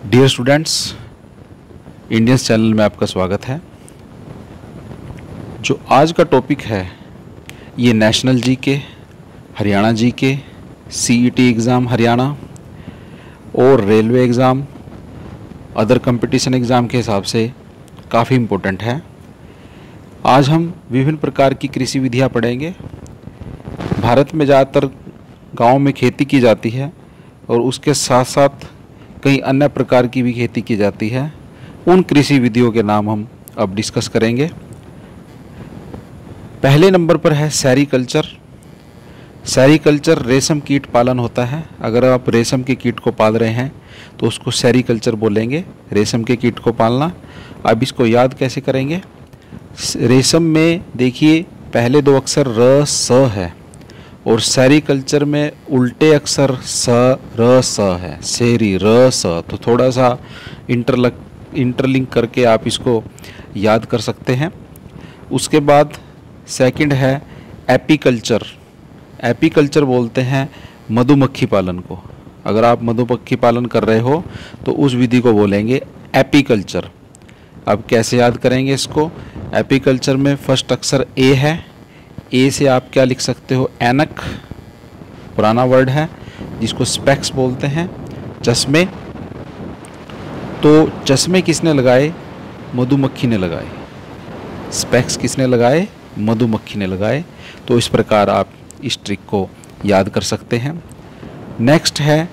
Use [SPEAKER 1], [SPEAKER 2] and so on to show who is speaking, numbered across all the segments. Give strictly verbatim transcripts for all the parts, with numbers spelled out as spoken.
[SPEAKER 1] Dear students, Indians channel में आपका स्वागत है। जो आज का टॉपिक है ये नेशनल जी के, हरियाणा जी के, सीईटी एग्ज़ाम हरियाणा और railway exam, other competition exam के हिसाब से काफ़ी इम्पोर्टेंट है। आज हम विभिन्न प्रकार की कृषि विधियाँ पढ़ेंगे। भारत में ज़्यादातर गाँव में खेती की जाती है और उसके साथ साथ कई अन्य प्रकार की भी खेती की जाती है। उन कृषि विधियों के नाम हम अब डिस्कस करेंगे। पहले नंबर पर है सेरीकल्चर। सेरीकल्चर रेशम कीट पालन होता है। अगर आप रेशम के कीट को पाल रहे हैं तो उसको सेरीकल्चर बोलेंगे, रेशम के कीट को पालना। अब इसको याद कैसे करेंगे? रेशम में देखिए पहले दो अक्षर र स है और सेरीकल्चर में उल्टे अक्षर स र स है, सेरी र स। तो थोड़ा सा इंटरलक इंटरलिंक करके आप इसको याद कर सकते हैं। उसके बाद सेकंड है एपीकल्चर। एपीकल्चर बोलते हैं मधुमक्खी पालन को। अगर आप मधुमक्खी पालन कर रहे हो तो उस विधि को बोलेंगे एपीकल्चर। अब कैसे याद करेंगे इसको? एपीकल्चर में फर्स्ट अक्षर ए है। ए से आप क्या लिख सकते हो? ऐनक, पुराना वर्ड है जिसको स्पेक्स बोलते हैं, चश्मे। तो चश्मे किसने लगाए? मधुमक्खी ने लगाए। स्पेक्स किसने लगाए? मधुमक्खी ने लगाए। तो इस प्रकार आप इस ट्रिक को याद कर सकते हैं। नेक्स्ट है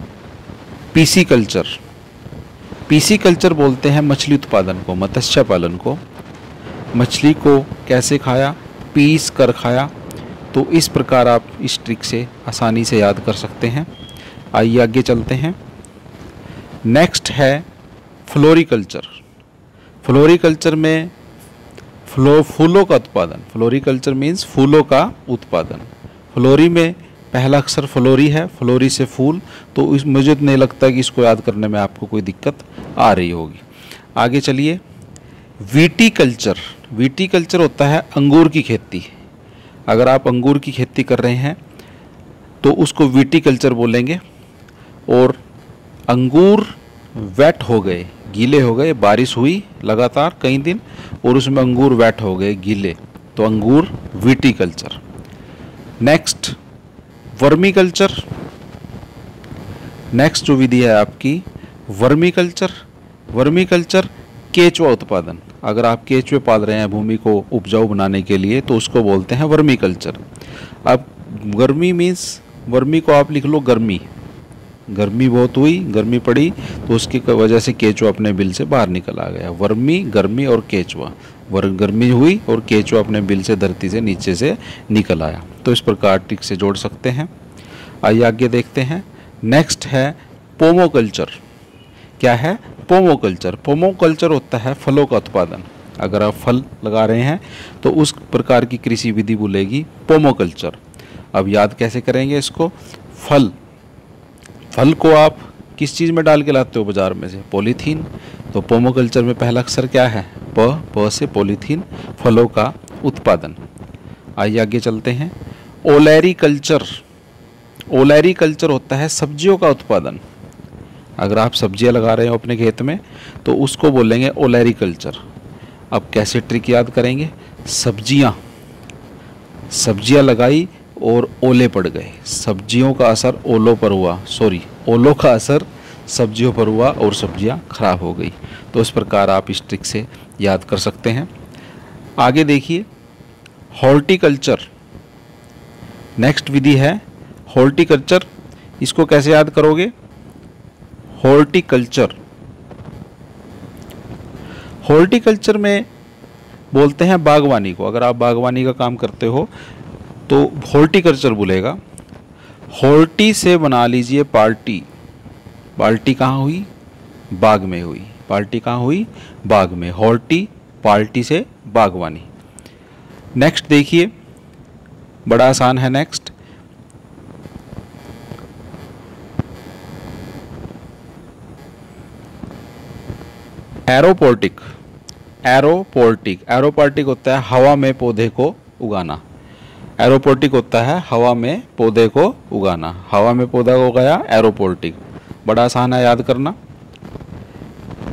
[SPEAKER 1] पीसी कल्चर। पीसी कल्चर बोलते हैं मछली उत्पादन को, मत्स्य पालन को। मछली को कैसे खाया? पीस कर खाया। तो इस प्रकार आप इस ट्रिक से आसानी से याद कर सकते हैं। आइए आगे चलते हैं। नेक्स्ट है फ्लोरिकल्चर। फ्लोरिकल्चर में फ्लो फूलों का उत्पादन। फ्लोरिकल्चर मीन्स फूलों का उत्पादन। फ्लोरी में पहला अक्षर फ्लोरी है, फ्लोरी से फूल। तो इस मुझे नहीं लगता कि इसको याद करने में आपको कोई दिक्कत आ रही होगी। आगे चलिए। विटीकल्चर। विटीकल्चर होता है अंगूर की खेती। अगर आप अंगूर की खेती कर रहे हैं तो उसको विटीकल्चर बोलेंगे। और अंगूर वेट हो गए, गीले हो गए, बारिश हुई लगातार कई दिन और उसमें अंगूर वेट हो गए, गीले, तो अंगूर विटीकल्चर। Next vermiculture. नेक्स्ट जो विधि है आपकी वर्मीकल्चर। वर्मीकल्चर केचुआ उत्पादन। अगर आप केचुए पाल रहे हैं भूमि को उपजाऊ बनाने के लिए तो उसको बोलते हैं वर्मीकल्चर। अब गर्मी मीन्स वर्मी को आप लिख लो गर्मी। गर्मी बहुत हुई, गर्मी पड़ी तो उसकी वजह से केचुआ अपने बिल से बाहर निकल आ गया। वर्मी, गर्मी और केचुआ। वर गर्मी हुई और केचुआ अपने बिल से धरती से नीचे से निकल आया। तो इस प्रकार ट्रिक से जोड़ सकते हैं। आइए आगे देखते हैं। नेक्स्ट है पोमोकल्चर। क्या है? पोमोकल्चर। पोमोकल्चर होता है फलों का उत्पादन। अगर आप फल लगा रहे हैं तो उस प्रकार की कृषि विधि बोलेगी पोमोकल्चर। अब याद कैसे करेंगे इसको? फल फल को आप किस चीज़ में डाल के लाते हो बाज़ार में से? पॉलीथीन। तो पोमोकल्चर में पहला अक्षर क्या है? प। प से पॉलीथीन, फलों का उत्पादन। आइए आगे चलते हैं। ओलेरीकल्चर। ओलेरीकल्चर होता है सब्जियों का उत्पादन। अगर आप सब्जियां लगा रहे हो अपने खेत में तो उसको बोलेंगे ओलेरीकल्चर। अब कैसे ट्रिक याद करेंगे? सब्जियां सब्जियां लगाई और ओले पड़ गए। सब्जियों का असर ओलों पर हुआ, सॉरी ओलों का असर सब्जियों पर हुआ और सब्जियां खराब हो गई। तो इस प्रकार आप इस ट्रिक से याद कर सकते हैं। आगे देखिए हॉर्टिकल्चर। नेक्स्ट विधि है हॉर्टिकल्चर। इसको कैसे याद करोगे? हॉर्टिकल्चर। हॉर्टिकल्चर में बोलते हैं बागवानी को। अगर आप बागवानी का काम करते हो तो हॉर्टिकल्चर बोलेगा। हॉर्टी से बना लीजिए पार्टी। पार्टी कहाँ हुई? बाग में हुई। पार्टी कहाँ हुई? बाग में। हॉर्टी, पार्टी से बागवानी। नेक्स्ट देखिए, बड़ा आसान है। नेक्स्ट एरोपोर्टिक। एरोपोर्टिक एरोपोर्टिक होता है हवा में पौधे को उगाना। एरोपोर्टिक होता है हवा में पौधे को उगाना। हवा में पौधा को उगाया, एरोपोर्टिक। बड़ा आसान है याद करना।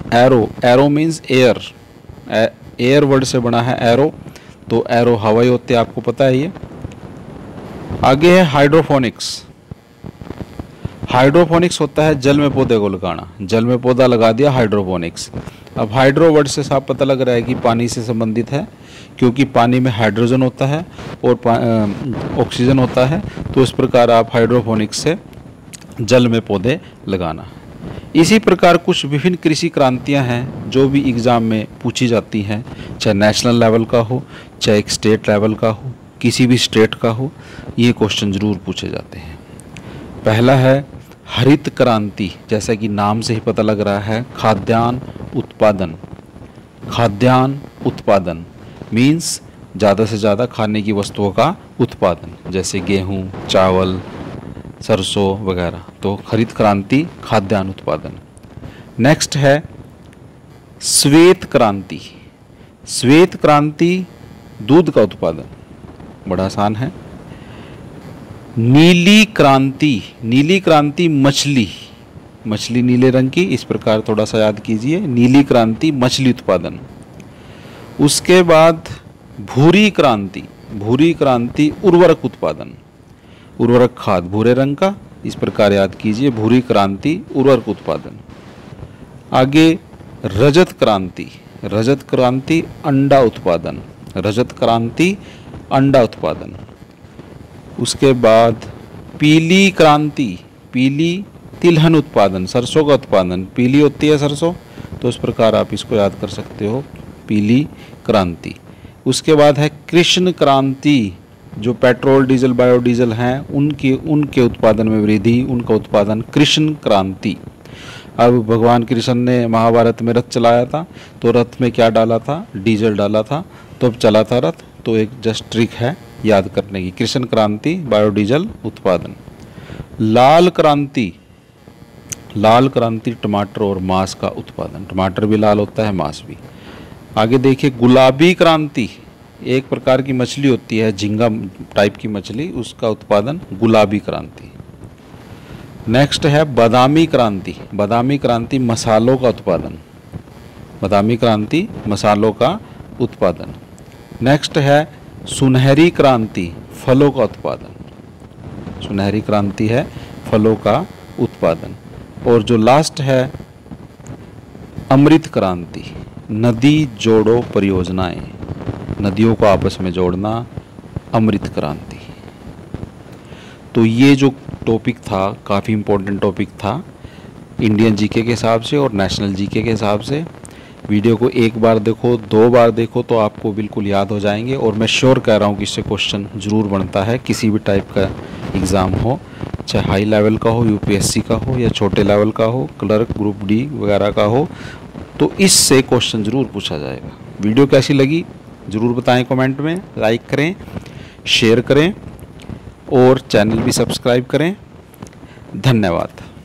[SPEAKER 1] Aero, aero means air, air word से बना है एरो, तो एरो हवाई होते हैं, आपको पता है ये। आगे है हाइड्रोफोनिक्स। हाइड्रोफोनिक्स होता है जल में पौधे को लगाना, जल में पौधा लगा दिया, हाइड्रोफोनिक्स। अब हाइड्रो वर्ड से साफ पता लग रहा है कि पानी से संबंधित है, क्योंकि पानी में हाइड्रोजन होता है और ऑक्सीजन होता है, तो इस प्रकार आप हाइड्रोफोनिक्स से जल में पौधे लगाना। इसी प्रकार कुछ विभिन्न कृषि क्रांतियां हैं जो भी एग्ज़ाम में पूछी जाती हैं, चाहे नेशनल लेवल का हो, चाहे एक स्टेट लेवल का हो, किसी भी स्टेट का हो, ये क्वेश्चन ज़रूर पूछे जाते हैं। पहला है हरित क्रांति, जैसा कि नाम से ही पता लग रहा है, खाद्यान्न उत्पादन। खाद्यान्न उत्पादन मीन्स ज़्यादा से ज़्यादा खाने की वस्तुओं का उत्पादन, जैसे गेहूँ, चावल, सरसों वगैरह, तो हरित क्रांति खाद्यान्न उत्पादन। नेक्स्ट है श्वेत क्रांति। श्वेत क्रांति दूध का उत्पादन, बड़ा आसान है। नीली क्रांति, नीली क्रांति मछली, मछली नीले रंग की, इस प्रकार थोड़ा सा याद कीजिए, नीली क्रांति मछली उत्पादन। उसके बाद भूरी क्रांति, भूरी क्रांति उर्वरक उत्पादन, उर्वरक खाद भूरे रंग का, इस प्रकार याद कीजिए, भूरी क्रांति उर्वरक उत्पादन। आगे रजत क्रांति, रजत क्रांति अंडा उत्पादन, रजत क्रांति अंडा उत्पादन। उसके बाद पीली क्रांति, पीली तिलहन उत्पादन, सरसों का उत्पादन, पीली होती है सरसों, तो इस प्रकार आप इसको याद कर सकते हो, पीली क्रांति। उसके बाद है कृष्ण क्रांति, जो पेट्रोल, डीजल, बायोडीजल हैं उनके उनके उत्पादन में वृद्धि, उनका उत्पादन कृष्ण क्रांति। अब भगवान कृष्ण ने महाभारत में रथ चलाया था, तो रथ में क्या डाला था, डीजल डाला था, तो अब चला था रथ, तो एक जस्ट ट्रिक है याद करने की, कृष्ण क्रांति बायोडीजल उत्पादन। लाल क्रांति, लाल क्रांति टमाटर और मांस का उत्पादन, टमाटर भी लाल होता है, मांस भी। आगे देखिए गुलाबी क्रांति, एक प्रकार की मछली होती है, झींगा टाइप की मछली, उसका उत्पादन गुलाबी क्रांति। नेक्स्ट है बादामी क्रांति, बादामी क्रांति मसालों का उत्पादन, बादामी क्रांति मसालों का उत्पादन। नेक्स्ट है सुनहरी क्रांति, फलों का उत्पादन, सुनहरी क्रांति है फलों का उत्पादन। और जो लास्ट है अमृत क्रांति, नदी जोड़ो परियोजनाएं, नदियों को आपस में जोड़ना, अमृत क्रांति। तो ये जो टॉपिक था काफ़ी इम्पोर्टेंट टॉपिक था इंडियन जीके के हिसाब से और नेशनल जीके के हिसाब से। वीडियो को एक बार देखो, दो बार देखो तो आपको बिल्कुल याद हो जाएंगे, और मैं श्योर कह रहा हूँ कि इससे क्वेश्चन ज़रूर बनता है, किसी भी टाइप का एग्ज़ाम हो, चाहे हाई लेवल का हो, यूपीएससी का हो, या छोटे लेवल का हो, क्लर्क, ग्रुप डी वगैरह का हो, तो इससे क्वेश्चन ज़रूर पूछा जाएगा। वीडियो कैसी लगी ज़रूर बताएं कमेंट में, लाइक करें, शेयर करें और चैनल भी सब्सक्राइब करें। धन्यवाद।